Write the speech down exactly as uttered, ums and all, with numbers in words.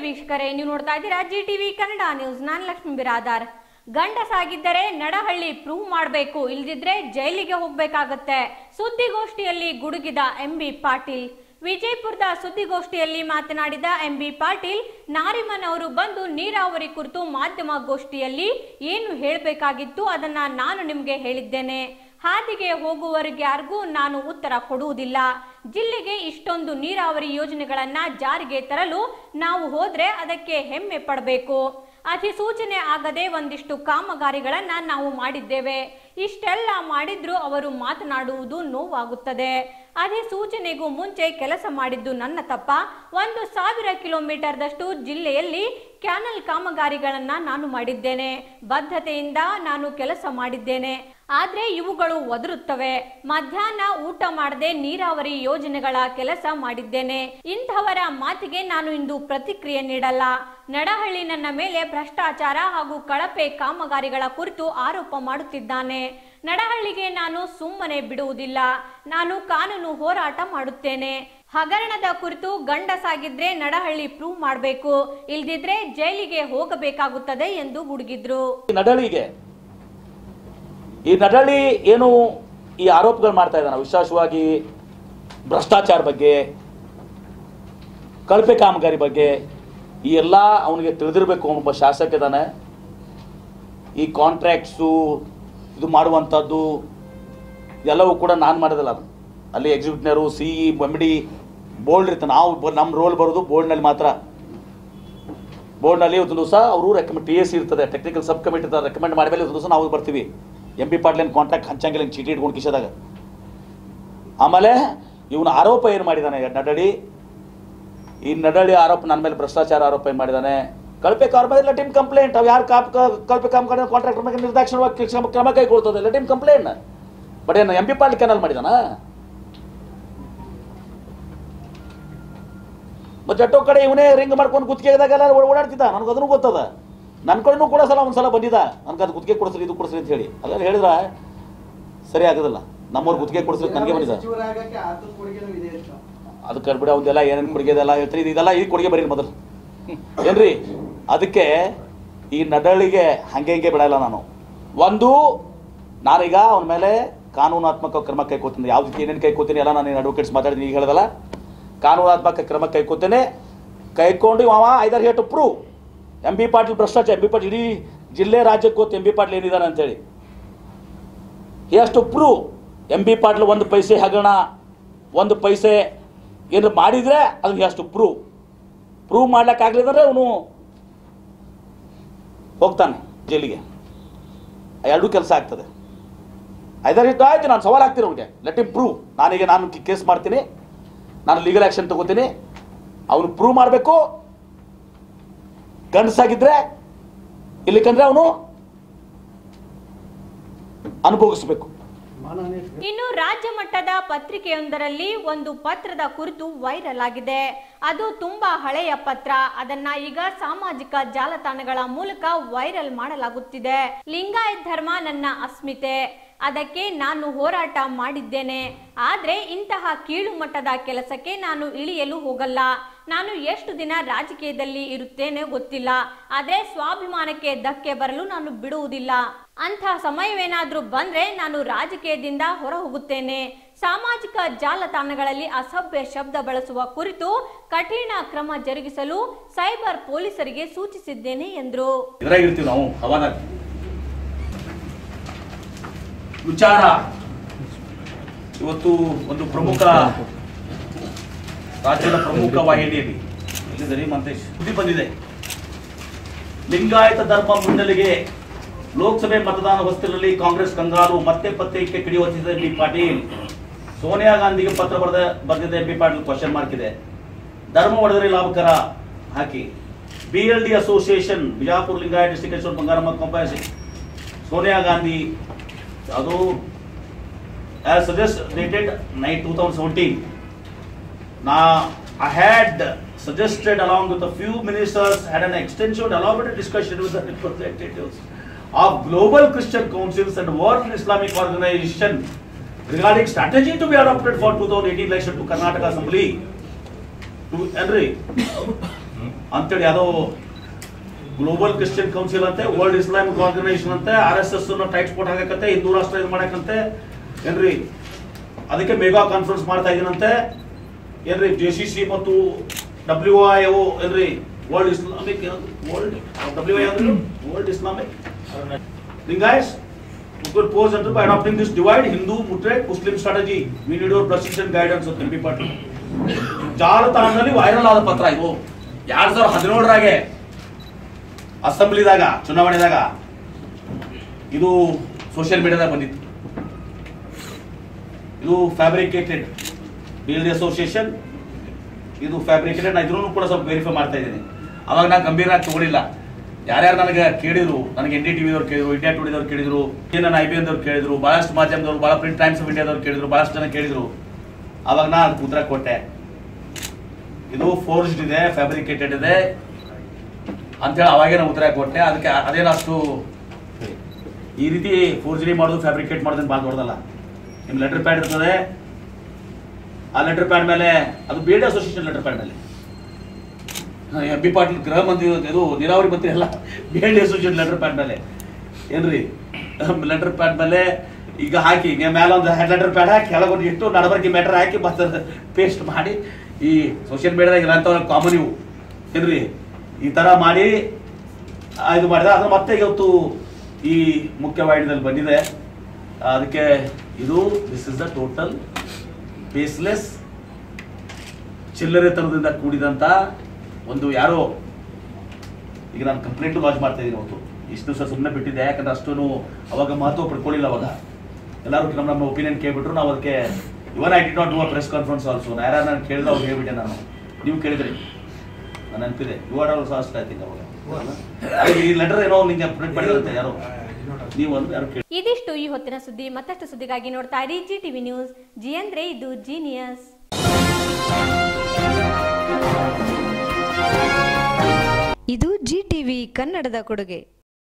ವೀಕ್ಷಕರೇ, ನೀವು ನೋಡ್ತಾ ಇದ್ದೀರಾ ಜಿ ಟಿವಿ ಕನ್ನಡ ನ್ಯೂಸ್. ನಾನು ಲಕ್ಷ್ಮೀ ಬಿರಾದಾರ್. ಗಂಡಸಾಗಿದ್ದರೆ ನಡಹಳ್ಳಿ ಪ್ರೂವ್ ಮಾಡಬೇಕು, ಇಲ್ದಿದ್ರೆ ಜೈಲಿಗೆ ಹೋಗಬೇಕಾಗತ್ತೆ. ಸುದ್ದಿಗೋಷ್ಠಿಯಲ್ಲಿ ಗುಡುಗಿದ ಎಂ ಬಿ ಪಾಟೀಲ್. ವಿಜಯಪುರದ ಸುದ್ದಿಗೋಷ್ಠಿಯಲ್ಲಿ ಮಾತನಾಡಿದ ಎಂ ಬಿ ಪಾಟೀಲ್, ನಾರಿಮನ್ ಅವರು ಬಂದು ನೀರಾವರಿ ಕುರಿತು ಮಾಧ್ಯಮ ಗೋಷ್ಠಿಯಲ್ಲಿ ಏನು ಹೇಳಬೇಕಾಗಿತ್ತು ಅದನ್ನ ನಾನು ನಿಮಗೆ ಹೇಳಿದ್ದೇನೆ. ಹಾದಿಗೆ ಹೋಗುವವರಿಗೆ ಯಾರಿಗೂ ನಾನು ಉತ್ತರ ಕೊಡುವುದಿಲ್ಲ. ಜಿಲ್ಲೆಗೆ ಇಷ್ಟೊಂದು ನೀರಾವರಿ ಯೋಜನೆಗಳನ್ನ ಜಾರಿಗೆ ತರಲು ನಾವು ಹೋದ್ರೆ ಅದಕ್ಕೆ ಹೆಮ್ಮೆ ಪಡಬೇಕು. ಅಧಿಸೂಚನೆ ಆಗದೆ ಒಂದಿಷ್ಟು ಕಾಮಗಾರಿಗಳನ್ನ ನಾವು ಮಾಡಿದ್ದೇವೆ. ಇಷ್ಟೆಲ್ಲ ಮಾಡಿದ್ರು ಅವರು ಮಾತನಾಡುವುದು ನೋವಾಗುತ್ತದೆ. ಅಧಿಸೂಚನೆಗೂ ಮುಂಚೆ ಕೆಲಸ ಮಾಡಿದ್ದು ನನ್ನ ತಪ್ಪ. ಒಂದು ಸಾವಿರ ಕಿಲೋಮೀಟರ್ ದಷ್ಟು ಜಿಲ್ಲೆಯಲ್ಲಿ ಕ್ಯಾನಲ್ ಕಾಮಗಾರಿಗಳನ್ನ ನಾನು ಮಾಡಿದ್ದೇನೆ. ಬದ್ಧತೆಯಿಂದ ನಾನು ಕೆಲಸ ಮಾಡಿದ್ದೇನೆ. ಆದ್ರೆ ಇವುಗಳು ಒದರುತ್ತವೆ. ಮಧ್ಯಾಹ್ನ ಊಟ ಮಾಡದೆ ನೀರಾವರಿ ಯೋಜನೆಗಳ ಕೆಲಸ ಮಾಡಿದ್ದೇನೆ. ಇಂಥವರ ಮಾತಿಗೆ ನಾನು ಇಂದು ಪ್ರತಿಕ್ರಿಯೆ ನೀಡಲ್ಲ. ನಡಹಳ್ಳಿ ನನ್ನ ಮೇಲೆ ಭ್ರಷ್ಟಾಚಾರ ಹಾಗೂ ಕಳಪೆ ಕಾಮಗಾರಿಗಳ ಕುರಿತು ಆರೋಪ ಮಾಡುತ್ತಿದ್ದಾನೆ. ನಡಹಳ್ಳಿಗೆ ನಾನು ಸುಮ್ಮನೆ ಬಿಡುವುದಿಲ್ಲ. ನಾನು ಕಾನೂನು ಹೋರಾಟ ಮಾಡುತ್ತೇನೆ. ಹಗರಣದ ಕುರಿತು ಗಂಡಸಾಗಿದ್ರೆ ನಡಹಳ್ಳಿ ಪ್ರೂವ್ ಮಾಡಬೇಕು, ಇಲ್ದಿದ್ರೆ ಜೈಲಿಗೆ ಹೋಗಬೇಕಾಗುತ್ತದೆ ಎಂದು ಗುಡುಗಿದ್ರು. ನಡಹಳ್ಳಿಗೆ ಈ ನಡಹಳ್ಳಿ ಏನು ಈ ಆರೋಪಗಳು ಮಾಡ್ತಾ ಇದ್ದಾನೆ, ವಿಶೇಷವಾಗಿ ಭ್ರಷ್ಟಾಚಾರ ಬಗ್ಗೆ, ಕಳಪೆ ಕಾಮಗಾರಿ ಬಗ್ಗೆ, ಈ ಎಲ್ಲ ಅವನಿಗೆ ತಿಳಿದಿರಬೇಕು. ಒಬ್ಬ ಶಾಸಕ ಇದ್ದಾನೆ. ಈ ಕಾಂಟ್ರಾಕ್ಟ್ಸು ಇದು ಮಾಡುವಂಥದ್ದು ಎಲ್ಲವೂ ಕೂಡ ನಾನು ಮಾಡೋದಿಲ್ಲ. ಅದು ಅಲ್ಲಿ ಎಕ್ಸಿಕ್ಯೂಟಿವ್ನರು, C E, M D board ಇರ್ತಾರೆ. ನಾವು ನಮ್ಮ ರೋಲ್ ಬರೋದು ಬೋರ್ಡ್ನಲ್ಲಿ ಮಾತ್ರ. ಬೋರ್ಡ್ನಲ್ಲಿ ಒಂದು ದಿವಸ ಅವರು ರೆಕಮೆಂಡ್ ಟಿ ಎಸ್ ಸಿ ಇರ್ತದೆ, ಟೆಕ್ನಿಕಲ್ ಸಬ್ ಕಮಿಟಿ ಇರ್ತಾರೆ. ರೆಕಮೆಂಡ್ ಮಾಡಿದ್ಮೇಲೆ ಒಂದು ದಿವಸ ನಾವು ಬರ್ತೀವಿ. ಎಂ ಪಿ ಪಾಟೀಲ್ ಕಾಂಟ್ರಾಕ್ಟ್ ಹಂಚಂಗಿಲ್ಲ, ಹಿಂಗೆ ಚೀಟಿ ಇಟ್ಕೊಂಡು ಕಿಶದಾಗ. ಆಮೇಲೆ ಇವನು ಆರೋಪ ಏನು ಮಾಡಿದ್ದಾನೆ ನಡಹಳ್ಳಿ, ಈ ನಡಹಳ್ಳಿ ಆರೋಪ ನನ್ನ ಮೇಲೆ ಭ್ರಷ್ಟಾಚಾರ ಆರೋಪ ಏನು ಮಾಡಿದ್ದಾನೆ, ಕಳಪೆ ಕಾಮಗಾರಿ ಲೆಟ್ ಹಿಮ್ ಕಂಪ್ಲೇಂಟ್. ಅವು ಯಾರು ಕಾಪ್ ಕಳಪೆ ಕಾಮಗಾರಿ ಕಾಂಟ್ರಾಕ್ಟರ್ ಬಗ್ಗೆ ನಿರ್ದಾಕ್ಷಿಣ್ಯವಾಗಿ ಕ್ರಮ ಕೈಗೊಳ್ತದೆ, ಲೆಟ್ ಹಿಮ್ ಕಂಪ್ಲೇಂಟ್. ಬಟ್ ಏನು ಎಂ ಪಿ ಪಾಟೀಲ್ ಕೆನಲ್ ಮಾಡಿದಾನ? ಮತ್ತು ಜಟ್ಟೋ ಕಡೆ ಇವನೇ ರಿಂಗ್ ಮಾಡ್ಕೊಂಡು ಗುತ್ತಿಗೆದಾಗೆಲ್ಲ ಓಡಾಡ್ತಿದ್ದ. ನನಗೆ ಅದನ್ನು ಗೊತ್ತದ. ನನ್ನ ಕಡೆನೂ ಕೂಡ ಸಲ ಒಂದು ಸಲ ಬಂದಿದ್ದ, ನನಗೆ ಅದು ಗುತ್ತಿಗೆ ಕೊಡಿಸ್ರಿ, ಇದು ಕೊಡಿಸ್ರಿ ಅಂತ ಹೇಳಿ. ಅದೆಲ್ಲ ಹೇಳಿದ್ರೆ ಸರಿ ಆಗೋದಿಲ್ಲ. ನಮ್ಮವ್ರು ಗುತ್ತಿಗೆ ಕೊಡಿಸ್ರಿ ನನಗೆ ಬಂದಿದ್ದ. ಅದು ಕರ್ಬಿಡ ಅವನ್ನೆಲ್ಲ ಏನೇನು ಕೊಡುಗೆ ಇದೆಲ್ಲ ಹೇಳ್ತೀರಿ, ಇದೆಲ್ಲ ಈ ಕೊಡುಗೆ ಬರೀ ಮೊದಲು ಏನ್ರಿ. ಅದಕ್ಕೆ ಈ ನಡಹಳ್ಳಿಗೆ ಹಂಗೆ ಹಿಂಗೆ ಬಿಡಲ್ಲ ನಾನು. ಒಂದು, ನಾನೀಗ ಅವನ ಮೇಲೆ ಕಾನೂನಾತ್ಮಕ ಕ್ರಮ ಕೈಕೋತೀನಿ. ಯಾವ್ದಕ್ಕೆ ಏನೇನು ಕೈಕೋತೀನಿ ಎಲ್ಲ ನಾನು ಅಡ್ವೊಕೇಟ್ಸ್ ಮಾತಾಡಿದ್ದೀನಿ, ಈಗ ಹೇಳದಲ್ಲ. ಕಾನೂನಾತ್ಮಕ ಕ್ರಮ ಕೈಕೋತೇನೆ. ಕೈಕೊಂಡು ಅವ either hate prove M B Patil ಭ್ರಷ್ಟಾಚಾರ. ಎಂ ಬಿ ಪಾಟೀಲ್ ಇಡೀ ಜಿಲ್ಲೆ ರಾಜ್ಯಕ್ಕೆ ಗೊತ್ತು ಎಂ ಬಿ ಪಾಟೀಲ್ ಏನಿದ್ದಾನೆ ಅಂತೇಳಿ. ಎಷ್ಟು ಪ್ರೂವ್ ಎಂ ಬಿ ಪಾಟೀಲ್ ಒಂದು ಪೈಸೆ ಹಗರಣ, ಒಂದು ಪೈಸೆ ಏನು ಮಾಡಿದರೆ ಅದಕ್ಕೆ ಎಷ್ಟು ಪ್ರೂವ್ ಪ್ರೂವ್ ಮಾಡ್ಲಿಕ್ಕಾಗಲಿದ್ರೆ ಅವನು ಹೋಗ್ತಾನೆ ಜೈಲಿಗೆ. ಎರಡೂ ಕೆಲಸ ಆಗ್ತದೆ. ಐದರ್ ಇಟ್ಟು ಆಯ್ತು, ನಾನು ಸವಾಲು ಆಗ್ತೀನಿ ಅವ್ರಿಗೆ, ಲೆಟ್ ಇಮ್ ಪ್ರೂವ್. ನಾನೀಗ ನಾನು ಕೇಸ್ ಮಾಡ್ತೀನಿ, ನಾನು ಲೀಗಲ್ ಆ್ಯಕ್ಷನ್ ತಗೋತೀನಿ. ಅವನು ಪ್ರೂವ್ ಮಾಡಬೇಕು. ಗಂಡಸಾಗಿದ್ರೆ, ಇಲ್ಲಿಕಂದ್ರೆ ಅವನು ಅನುಭವಿಸಬೇಕು. ಇನ್ನು ರಾಜ್ಯ ಮಟ್ಟದ ಪತ್ರಿಕೆಯೊಂದರಲ್ಲಿ ಒಂದು ಪತ್ರದ ಕುರಿತು ವೈರಲ್ ಆಗಿದೆ. ಅದು ತುಂಬಾ ಹಳೆಯ ಪತ್ರ. ಅದನ್ನ ಈಗ ಸಾಮಾಜಿಕ ಜಾಲತಾಣಗಳ ಮೂಲಕ ವೈರಲ್ ಮಾಡಲಾಗುತ್ತಿದೆ. ಲಿಂಗಾಯತ್ ಧರ್ಮ ನನ್ನ ಅಸ್ಮಿತೆ, ಅದಕ್ಕೆ ನಾನು ಹೋರಾಟ ಮಾಡಿದ್ದೇನೆ. ಆದ್ರೆ ಇಂತಹ ಕೀಳು ಮಟ್ಟದ ಕೆಲಸಕ್ಕೆ ನಾನು ಇಳಿಯಲು ಹೋಗಲ್ಲ. ನಾನು ಎಷ್ಟು ದಿನ ರಾಜಕೀಯದಲ್ಲಿ ಇರುತ್ತೇನೆ ಗೊತ್ತಿಲ್ಲ, ಆದ್ರೆ ಸ್ವಾಭಿಮಾನಕ್ಕೆ ಧಕ್ಕೆ ಬರಲು ನಾನು ಬಿಡುವುದಿಲ್ಲ. ಅಂಥ ಸಮಯವೇನಾದ್ರೂ ಬಂದ್ರೆ ನಾನು ರಾಜಕೀಯದಿಂದ ಹೊರ ಹೋಗುತ್ತೇನೆ. ಸಾಮಾಜಿಕ ಜಾಲತಾಣಗಳಲ್ಲಿ ಅಸಭ್ಯ ಶಬ್ದ ಬಳಸುವ ಕುರಿತು ಕಠಿಣ ಕ್ರಮ ಜರುಗಿಸಲು ಸೈಬರ್ ಪೊಲೀಸರಿಗೆ ಸೂಚಿಸಿದ್ದೇನೆ ಎಂದರು. ನಾವು ವಿಚಾರ ಇವತ್ತು ಒಂದು ಪ್ರಮುಖ ರಾಜ್ಯದ ಪ್ರಮುಖ ವಾಹಿನಿಯಲ್ಲಿ ಎಲ್ಲಿದೆ ಮಂತೇಶ್ ಸುದ್ದಿ ಬಂದಿದೆ. ಲಿಂಗಾಯತ ಧರ್ಮ ಮುನ್ನೆಲೆಗೆ ಲೋಕಸಭೆ ಮತದಾನ ಹೊಸ್ತಿಲಲ್ಲಿ ಕಾಂಗ್ರೆಸ್ ಕಂಗಾಲು, ಮತ್ತೆ ಪತ್ರಿಕೆ ಕಿಡಿಯುತ್ತಿದ್ದ ಎಂ ಬಿ ಪಾಟೀಲ್. ಸೋನಿಯಾ ಗಾಂಧಿಗೆ ಪತ್ರ ಬರೆದ ಬರೆದಿದ್ದ M B Patil question mark ಇದೆ. ಧರ್ಮ ಒಡೆದರೆ ಲಾಭಕರ ಹಾಕಿ. B L D association Bijapur Lingayat district Bangaramma company Sonia Gandhi ಅದು as suggested dated two thousand seventeen. Now I had suggested along with a few ministers had an extensive elaborate discussion with the representatives of global Christian councils and World Islamic Organization regarding strategy to be adopted for twenty eighteen election to Karnataka Assembly to Henry ಅಂತೇಳಿ ಯಾವುದೋ global Christian council ಅಂತೆ, world Islamic organisation ಅಂತೆ, R S S tight sport ಹಾಕತ್ತೆ, ಹಿಂದೂ ರಾಷ್ಟ್ರ ಇದು ಮಾಡಕ್ಕಂತೆ ಏನ್ರಿ, ಅದಕ್ಕೆ mega conference ಮಾಡ್ತಾ ಇದೀನಂತೆ ಏನ್ರಿ. ಜೆ ಸಿ ಸಿ ಮತ್ತು ಡಬ್ಲ್ಯೂ ಐ ಒ ಏನ್ರಿ, world Islamic world W I ಅಂದ್ರೆ world Islamic Lingayats will pose under by adopting this divide Hindu Mutrek Muslim strategy. We need your precision guidance of M P Patil. ಜಾಲತಾಣದಲ್ಲಿ viral ಆದ ಪತ್ರ ಇದು. ಎರಡ್ ಸಾವಿರದ ಹದಿನೇಳರಾಗೆ ಅಸೆಂಬ್ಲಿದಾಗ ಚುನಾವಣೆದಾಗ ಇದು social ಮೀಡಿಯಾದಾಗ ಬಂದಿತ್ತು. ಇದು ಫ್ಯಾಬ್ರಿಕೇಟೆಡ್ ಬಿಲ್ಡ್ ಅಸೋಸಿಯೇಷನ್, ಇದು ಫ್ಯಾಬ್ರಿಕೇಟೆಡ್. ನಾ ಇದ್ರೂ ಕೂಡ ಸ್ವಲ್ಪ ವೆರಿಫೈ ಮಾಡ್ತಾ ಇದ್ದೀನಿ. ಅವಾಗ ನಾನು ಗಂಭೀರವಾಗಿ ತಗೊಳಿಲ್ಲ. ಯಾರ್ಯಾರು ನನಗೆ ಕೇಳಿದ್ರು, ನನಗೆ ಎನ್ ಡಿ ಟಿವಿ ಅವ್ರು ಕೇಳಿದ್ರು, ಇಂಡಿಯಾ ಟುಡೇದವ್ರು ಕೇಳಿದ್ರು, ನನ್ನ ಐ ಬಿ ಎನ್ ದವ್ರು ಕೇಳಿದ್ರು, ಬಹಳಷ್ಟು ಮಾಧ್ಯಮದವ್ರು, ಬಹಳ ಪ್ರಿಂಟ್ ಟೈಮ್ಸ್ ಆಫ್ ಇಂಡಿಯಾದವ್ರು ಕೇಳಿದ್ರು, ಬಹಳಷ್ಟು ಜನ ಕೇಳಿದ್ರು. ಅವಾಗ ನಾ ಅದಕ್ಕೆ ಉತ್ತರ ಕೊಟ್ಟೆ, ಇದು ಫೋರ್ಸ್ಡ್ ಇದೆ, ಫ್ಯಾಬ್ರಿಕೇಟೆಡ್ ಇದೆ ಅಂತೇಳಿ ಅವಾಗೇ ನಾನು ಉತ್ತರ ಕೊಟ್ಟೆ. ಅದಕ್ಕೆ ಅದೇನಷ್ಟು ಈ ರೀತಿ ಫೋರ್ಜರಿ ಮಾಡೋದು, ಫ್ಯಾಬ್ರಿಕೇಟ್ ಮಾಡೋದನ್ನ ಭಾಳ ದೊಡ್ಡದಲ್ಲ. ನಿಮ್ಮ ಲೆಟರ್ ಪ್ಯಾಡ್ ಇರ್ತದೆ, ಆ ಲೆಟರ್ ಪ್ಯಾಡ್ ಮೇಲೆ ಅದು B D association letter pad ಮೇಲೆ ಎಂ ಬಿ ಪಾಟೀಲ್ ಗೃಹ ಮಂತ್ರಿ ಇದು ನೀರಾವರಿ ಮಂತ್ರಿ ಎಲ್ಲ B L association letter pad ಮೇಲೆ ಏನ್ರಿ, ಲೆಟರ್ ಪ್ಯಾಡ್ ಮೇಲೆ ಈಗ ಹಾಕಿ ಮೇಲೆ ಒಂದು ಲೆಟರ್ ಪ್ಯಾಡ್ ಹಾಕಿ ಕೆಳಗೊಂಡು ಇಟ್ಟು ನಡಬರ್ಕಿ ಮ್ಯಾಟರ್ ಹಾಕಿ ಮತ್ತೆ ಪೇಸ್ಟ್ ಮಾಡಿ ಈ ಸೋಷಿಯಲ್ ಮೀಡಿಯಾದಾಗ ಇರೋಂಥವ್ರ ಕಾಮನ್ ಇವು ಏನ್ರಿ, ಈ ಥರ ಮಾಡಿ ಇದು ಮಾಡಿದ. ಅದು ಮತ್ತೆ ಇವತ್ತು ಈ ಮುಖ್ಯವಾಹಿನಿಯಲ್ಲಿ ಬಂದಿದೆ. ಅದಕ್ಕೆ ಇದು this is the total baseless ಚಿಲ್ಲರೆ ತರದಿಂದ ಕೂಡಿದಂತ ಒಂದು ಯಾರೋ, ಈಗ ನಾನು ಕಂಪ್ಲೇಂಟ್ ಲಾಂಚ್ ಮಾಡ್ತಾ ಇದ್ದೀನಿ ಅವತ್ತು. ಇಷ್ಟು ದಿವಸ ಸುಮ್ಮನೆ ಬಿಟ್ಟಿದ್ದೆ, ಯಾಕಂದ್ರೆ ಅಷ್ಟೂ ಅವಾಗ ಮಹತ್ವ ಪಡ್ಕೊಳ್ಳಿಲ್ಲ. ಅವಾಗ ಎಲ್ಲರೂ ನಮ್ಮ ನಮ್ಮ ಒಪಿನಿಯನ್ ಕೇಳ್ಬಿಟ್ರು. ನಾವು ಅದಕ್ಕೆ even I did not do a press conference also. ಯಾರು ನಾನು ಕೇಳಿದ್ರೆ ಅವ್ರು ಹೇಳ್ಬಿಟ್ಟೆ. ನಾನು ನೀವು ಕೇಳಿದ್ರಿ, ನಾನು ನೆನಪಿದೆ. ಯು ಆರ್ ಆಲ್ಸೋ ಅಷ್ಟೇ ಆಯ್ತು ಅವಾಗ. ಈ ಲೆಟರ್ ಏನೋ ನಿಂಗೆ ಪ್ರಿಂಟ್ ಮಾಡಿರುತ್ತೆ ಯಾರೋ, ನೀವು ಒಂದು ಯಾರು ಕೇಳಿ. ಇದಿಷ್ಟು ಈ ಹೊತ್ತಿನ ಸುದ್ದಿ. ಮತ್ತಷ್ಟು ಸುದ್ದಿಗಾಗಿ ನೋಡ್ತಾ ಇರಿ ಜಿ ಟಿವಿ ನ್ಯೂಸ್. ಜಿ ಅಂದ್ರೆ ಇದು ಜೀನಿಯಸ್. ಇದು ಜಿ ಟಿವಿ ಕನ್ನಡದ ಕೊಡುಗೆ.